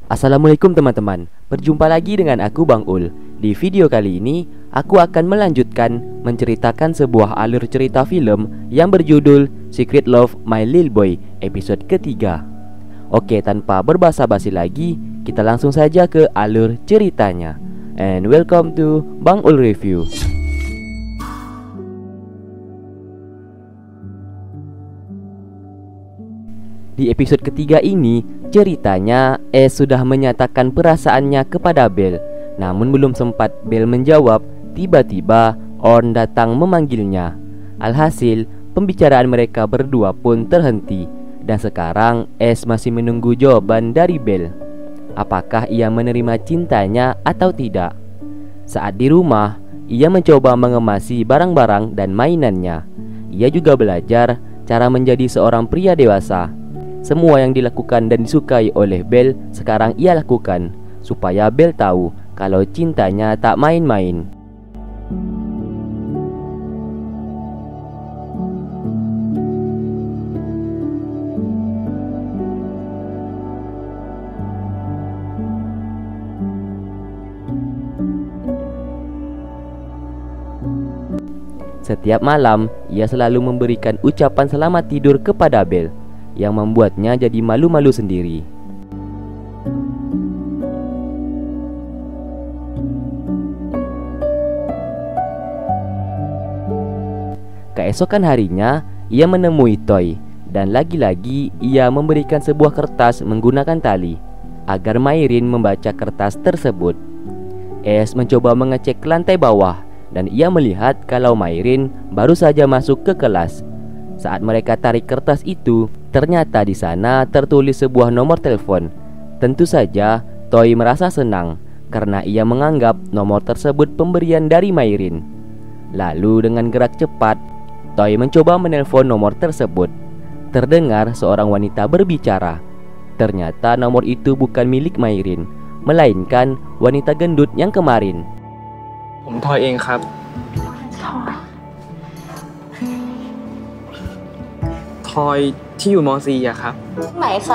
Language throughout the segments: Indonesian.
Assalamualaikum teman-teman, berjumpa lagi dengan aku Bang Ul. Di video kali ini, aku akan melanjutkan menceritakan sebuah alur cerita film yang berjudul Secret Love My Lil Boy, episode ketiga. Oke, tanpa berbasa-basi lagi, kita langsung saja ke alur ceritanya. And welcome to Bang Ul Review. Di episode ketiga ini, ceritanya sudah menyatakan perasaannya kepada Belle. Namun belum sempat Belle menjawab, tiba-tiba Orn datang memanggilnya. Alhasil, pembicaraan mereka berdua pun terhenti. Dan sekarang S masih menunggu jawaban dari Belle. Apakah ia menerima cintanya atau tidak? Saat di rumah, ia mencoba mengemasi barang-barang dan mainannya. Ia juga belajar cara menjadi seorang pria dewasa. Semua yang dilakukan dan disukai oleh Belle sekarang ia lakukan, supaya Belle tahu kalau cintanya tak main-main. Setiap malam, ia selalu memberikan ucapan selamat tidur kepada Belle, yang membuatnya jadi malu-malu sendiri. Keesokan harinya, ia menemui Toy, dan lagi-lagi ia memberikan sebuah kertas menggunakan tali, agar Mayrin membaca kertas tersebut. S mencoba mengecek ke lantai bawah, dan ia melihat kalau Mayrin baru saja masuk ke kelas. Saat mereka tarik kertas itu, ternyata di sana tertulis sebuah nomor telepon. Tentu saja, Toy merasa senang karena ia menganggap nomor tersebut pemberian dari Mayrin. Lalu dengan gerak cepat, Toy mencoba menelpon nomor tersebut. Terdengar seorang wanita berbicara. Ternyata nomor itu bukan milik Mayrin, melainkan wanita gendut yang kemarin. ผมทอยเองครับ ทอยที่อยู่ม .4 อะครับไหนคะ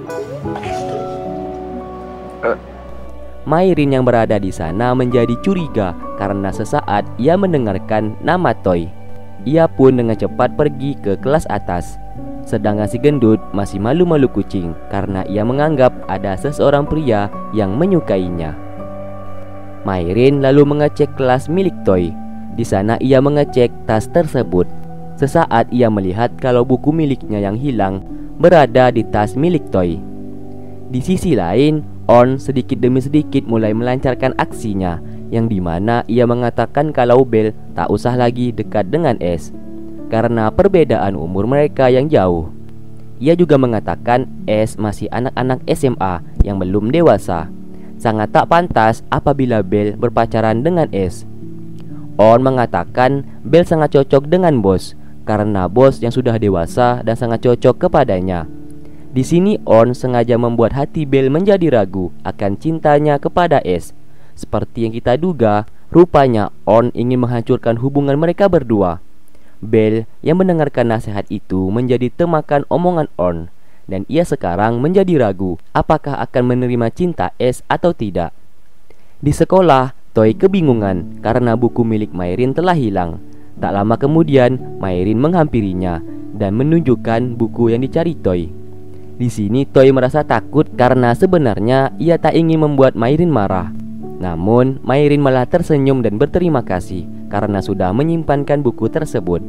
Mayrin yang berada di sana menjadi curiga karena sesaat ia mendengarkan nama Toy. Ia pun dengan cepat pergi ke kelas atas. Sedangkan si gendut masih malu-malu kucing karena ia menganggap ada seseorang pria yang menyukainya. Mayrin lalu mengecek kelas milik Toy. Di sana ia mengecek tas tersebut. Sesaat ia melihat kalau buku miliknya yang hilang berada di tas milik Toy. Di sisi lain, Orn sedikit demi sedikit mulai melancarkan aksinya, yang dimana ia mengatakan kalau Belle tak usah lagi dekat dengan S karena perbedaan umur mereka yang jauh. Ia juga mengatakan S masih anak-anak SMA yang belum dewasa. Sangat tak pantas apabila Belle berpacaran dengan S. Orn mengatakan Belle sangat cocok dengan bos, karena bos yang sudah dewasa dan sangat cocok kepadanya. Di sini Orn sengaja membuat hati Belle menjadi ragu akan cintanya kepada S. Seperti yang kita duga, rupanya Orn ingin menghancurkan hubungan mereka berdua. Belle yang mendengarkan nasihat itu menjadi temakan omongan Orn, dan ia sekarang menjadi ragu apakah akan menerima cinta S atau tidak. Di sekolah, Toy kebingungan karena buku milik Mayrin telah hilang. Tak lama kemudian, Mayrin menghampirinya dan menunjukkan buku yang dicari Toy. Di sini Toy merasa takut karena sebenarnya ia tak ingin membuat Mayrin marah. Namun, Mayrin malah tersenyum dan berterima kasih karena sudah menyimpankan buku tersebut.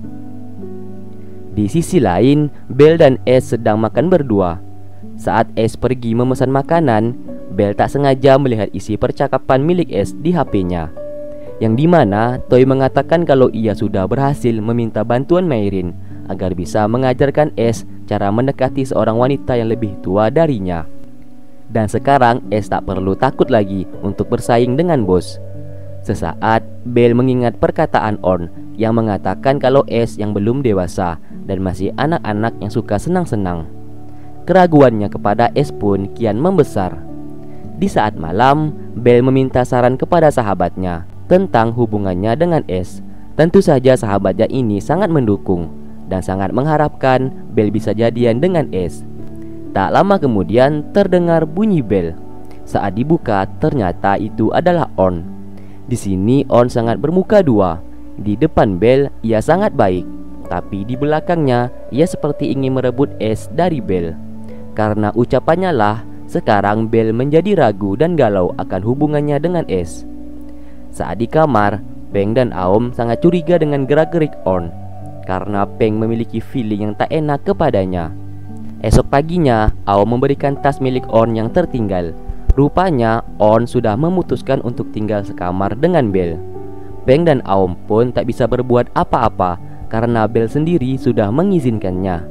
Di sisi lain, Belle dan S sedang makan berdua. Saat S pergi memesan makanan, Belle tak sengaja melihat isi percakapan milik S di HP-nya, yang dimana Toy mengatakan kalau ia sudah berhasil meminta bantuan Mayrin agar bisa mengajarkan S cara mendekati seorang wanita yang lebih tua darinya. Dan sekarang S tak perlu takut lagi untuk bersaing dengan bos. Sesaat Belle mengingat perkataan Orn yang mengatakan kalau S yang belum dewasa dan masih anak-anak yang suka senang-senang. Keraguannya kepada S pun kian membesar. Di saat malam, Belle meminta saran kepada sahabatnya tentang hubungannya dengan S. Tentu saja sahabatnya ini sangat mendukung dan sangat mengharapkan Belle bisa jadian dengan S. Tak lama kemudian terdengar bunyi bel. Saat dibuka ternyata itu adalah On. Di sini On sangat bermuka dua. Di depan Bel ia sangat baik, tapi di belakangnya ia seperti ingin merebut Es dari Bel. Karena ucapannya lah, sekarang Bel menjadi ragu dan galau akan hubungannya dengan Es. Saat di kamar, Peng dan Aom sangat curiga dengan gerak-gerik On, karena Peng memiliki feeling yang tak enak kepadanya. Esok paginya, Aom memberikan tas milik On yang tertinggal. Rupanya, On sudah memutuskan untuk tinggal sekamar dengan Bel. Peng dan Aom pun tak bisa berbuat apa-apa karena Bel sendiri sudah mengizinkannya.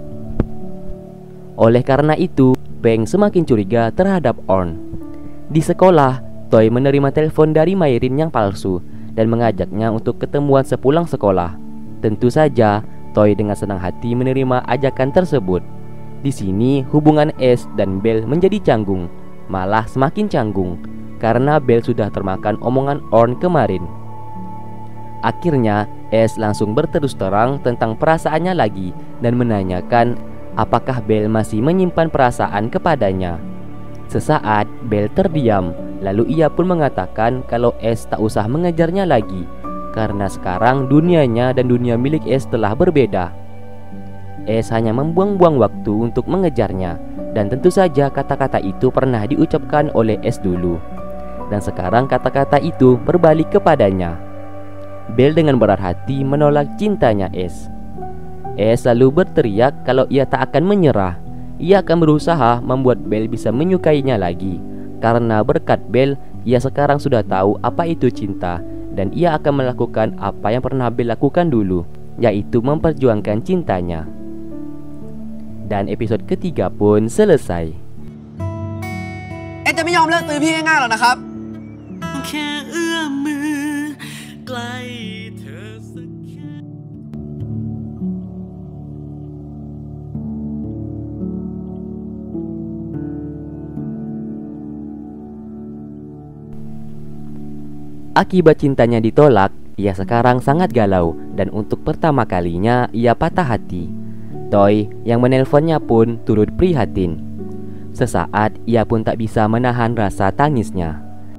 Oleh karena itu, Peng semakin curiga terhadap On. Di sekolah, Toy menerima telepon dari Mayrin yang palsu dan mengajaknya untuk ketemuan sepulang sekolah. Tentu saja, Toy dengan senang hati menerima ajakan tersebut. Di sini hubungan Es dan Bel menjadi canggung, malah semakin canggung karena Bel sudah termakan omongan On kemarin. Akhirnya Es langsung berterus terang tentang perasaannya lagi dan menanyakan apakah Bel masih menyimpan perasaan kepadanya. Sesaat Bel terdiam, lalu ia pun mengatakan kalau Es tak usah mengejarnya lagi karena sekarang dunianya dan dunia milik Es telah berbeda. Es hanya membuang-buang waktu untuk mengejarnya, dan tentu saja kata-kata itu pernah diucapkan oleh Es dulu. Dan sekarang kata-kata itu berbalik kepadanya. Bel dengan berat hati menolak cintanya Es. Es selalu berteriak kalau ia tak akan menyerah. Ia akan berusaha membuat Bel bisa menyukainya lagi. Karena berkat Bel, ia sekarang sudah tahu apa itu cinta, dan ia akan melakukan apa yang pernah Bel lakukan dulu, yaitu memperjuangkan cintanya. Dan episode ketiga pun selesai. จะไม่ยอมเลิกตื้อพี่ง่ายๆหรอกนะครับแค่เอื้อมมือใกล้เธอสักแค่ Akibat cintanya ditolak, ia sekarang sangat galau dan untuk pertama kalinya ia patah hati. Toy yang menelponnya pun turut prihatin. Sesaat ia pun tak bisa menahan rasa tangisnya.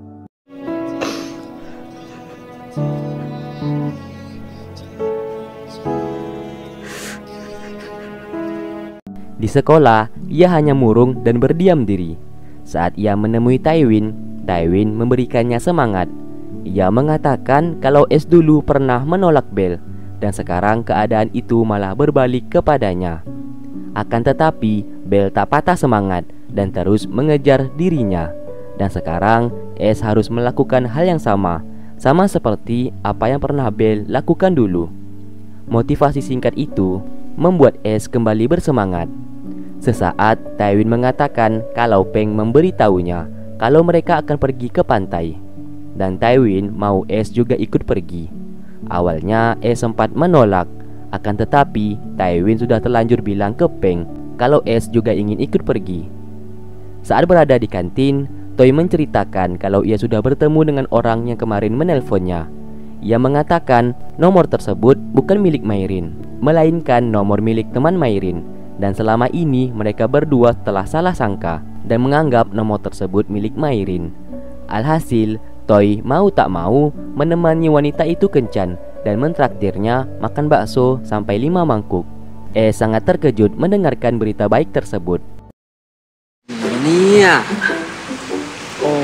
Di sekolah, ia hanya murung dan berdiam diri. Saat ia menemui Tywin, Tywin memberikannya semangat. Ia mengatakan kalau Es dulu pernah menolak Bel, dan sekarang keadaan itu malah berbalik kepadanya. Akan tetapi, Bel tak patah semangat dan terus mengejar dirinya. Dan sekarang, Es harus melakukan hal yang sama seperti apa yang pernah Bel lakukan dulu. Motivasi singkat itu membuat Es kembali bersemangat. Sesaat, Tywin mengatakan kalau Peng memberitahunya kalau mereka akan pergi ke pantai. Dan Tywin mau Es juga ikut pergi. Awalnya Es sempat menolak, akan tetapi Tywin sudah terlanjur bilang ke Peng kalau Es juga ingin ikut pergi. Saat berada di kantin, Toy menceritakan kalau ia sudah bertemu dengan orang yang kemarin menelponnya. Ia mengatakan nomor tersebut bukan milik Mayrin, melainkan nomor milik teman Mayrin. Dan selama ini mereka berdua telah salah sangka dan menganggap nomor tersebut milik Mayrin. Alhasil, Toy mau tak mau menemani wanita itu kencan dan mentraktirnya makan bakso sampai 5 mangkuk. Sangat terkejut mendengarkan berita baik tersebut. เนี่ยโอ้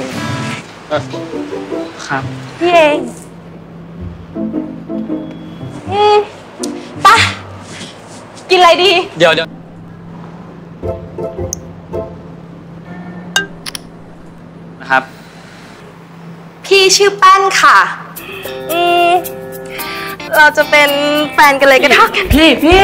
ครับพี่เองปะกินอะไรดีเดี๋ยวนะครับพี่ชื่อแป้นค่ะ เราจะเป็นแฟนกันเลยก็ได้พี่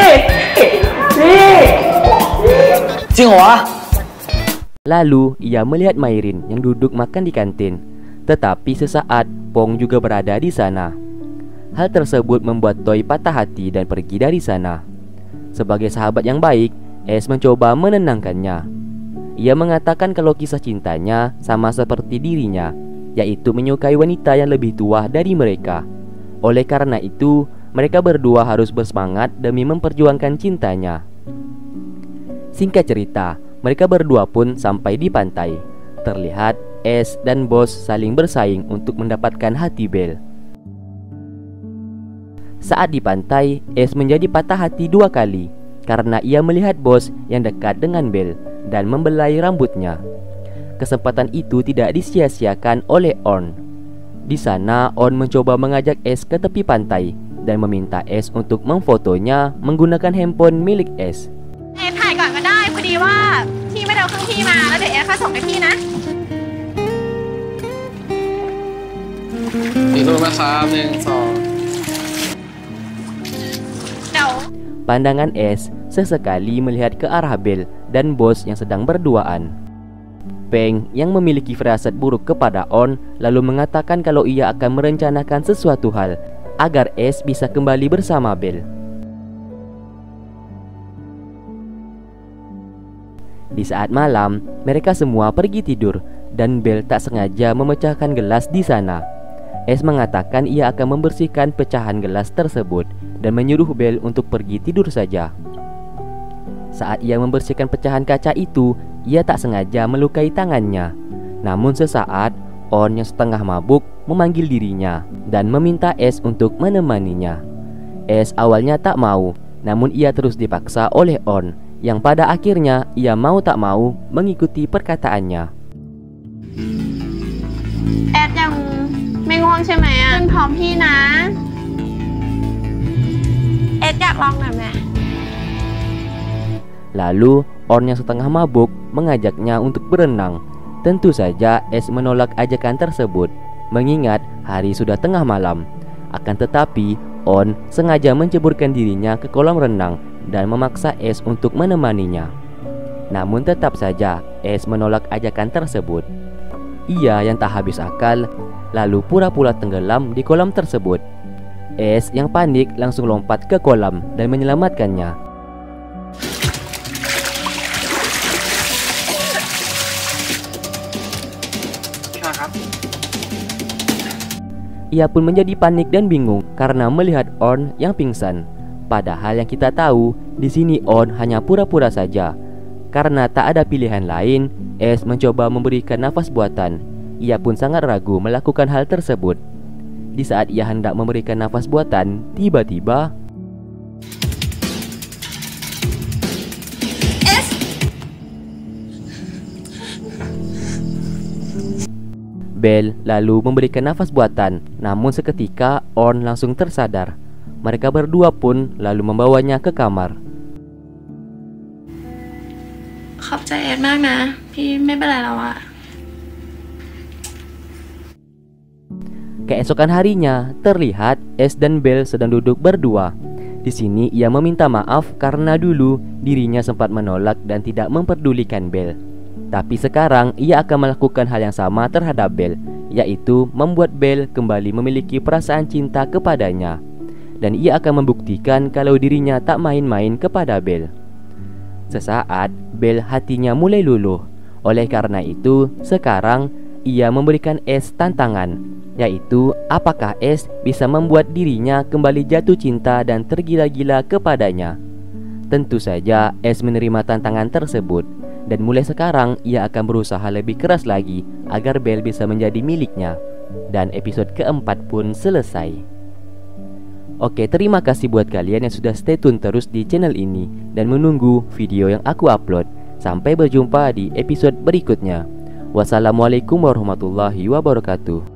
จริงเหรอวะ Lalu ia melihat Mayrin yang duduk makan di kantin. Tetapi sesaat Pong juga berada di sana. Hal tersebut membuat Toy patah hati dan pergi dari sana. Sebagai sahabat yang baik, Es mencoba menenangkannya. Ia mengatakan kalau kisah cintanya sama seperti dirinya, yaitu menyukai wanita yang lebih tua dari mereka. Oleh karena itu, mereka berdua harus bersemangat demi memperjuangkan cintanya. Singkat cerita, Mereka berdua pun sampai di pantai. Terlihat Ace dan Bos saling bersaing untuk mendapatkan hati Belle. Saat di pantai, Ace menjadi patah hati 2 kali karena ia melihat Bos yang dekat dengan Belle dan membelai rambutnya. Kesempatan itu tidak disia-siakan oleh Orn. Di sana, Orn mencoba mengajak Ace ke tepi pantai dan meminta Ace untuk memfotonya menggunakan handphone milik Ace. ถ่ายก่อนก็ได้พอดีว่าพี่ไม่ได้เอาเครื่องพี่มาแล้วเดี๋ยวเอค่าส่งให้พี่นะอีกรูปนะครับ1 2 เดี๋ยว Pandangan Ace sesekali melihat ke arah Belle dan Bos yang sedang berduaan. Peng yang memiliki firasat buruk kepada Orn lalu mengatakan kalau ia akan merencanakan sesuatu hal agar Ace bisa kembali bersama Belle. Di saat malam, mereka semua pergi tidur dan Belle tak sengaja memecahkan gelas di sana. Ace mengatakan ia akan membersihkan pecahan gelas tersebut dan menyuruh Belle untuk pergi tidur saja. Saat ia membersihkan pecahan kaca itu, ia tak sengaja melukai tangannya. Namun sesaat, Orn yang setengah mabuk memanggil dirinya dan meminta Ace untuk menemaninya. Ace awalnya tak mau, namun ia terus dipaksa oleh Orn, yang pada akhirnya ia mau tak mau mengikuti perkataannya. แอดยังไม่ง่วงใช่ไหมอ่ะพร้อมพี่นะแอดอยากลองหน่อยไหม Lalu Orn yang setengah mabuk mengajaknya untuk berenang. Tentu saja Ace menolak ajakan tersebut, mengingat hari sudah tengah malam. Akan tetapi Orn sengaja menceburkan dirinya ke kolam renang dan memaksa Ace untuk menemaninya. Namun tetap saja Ace menolak ajakan tersebut. Ia yang tak habis akal lalu pura-pura tenggelam di kolam tersebut. Ace yang panik langsung lompat ke kolam dan menyelamatkannya. Ia pun menjadi panik dan bingung karena melihat Orn yang pingsan. Padahal yang kita tahu, di sini Orn hanya pura-pura saja. Karena tak ada pilihan lain, Ace mencoba memberikan nafas buatan. Ia pun sangat ragu melakukan hal tersebut. Di saat ia hendak memberikan nafas buatan, tiba-tiba Belle lalu memberikan nafas buatan. Namun seketika Orn langsung tersadar. Mereka berdua pun lalu membawanya ke kamar. ขอบใจแอดมากนะพี่ไม่เป็นไรแล้วอะ Keesokan harinya, terlihat Ace dan Belle sedang duduk berdua. Di sini ia meminta maaf karena dulu dirinya sempat menolak dan tidak memperdulikan Belle. Tapi sekarang ia akan melakukan hal yang sama terhadap Belle, yaitu membuat Belle kembali memiliki perasaan cinta kepadanya. Dan ia akan membuktikan kalau dirinya tak main-main kepada Belle. Sesaat, Belle hatinya mulai luluh. Oleh karena itu, sekarang ia memberikan Ace tantangan, yaitu apakah Ace bisa membuat dirinya kembali jatuh cinta dan tergila-gila kepadanya. Tentu saja Ace menerima tantangan tersebut. Dan mulai sekarang ia akan berusaha lebih keras lagi agar Belle bisa menjadi miliknya. Dan episode keempat pun selesai. Oke, terima kasih buat kalian yang sudah stay tune terus di channel ini dan menunggu video yang aku upload. Sampai berjumpa di episode berikutnya. Wassalamualaikum warahmatullahi wabarakatuh.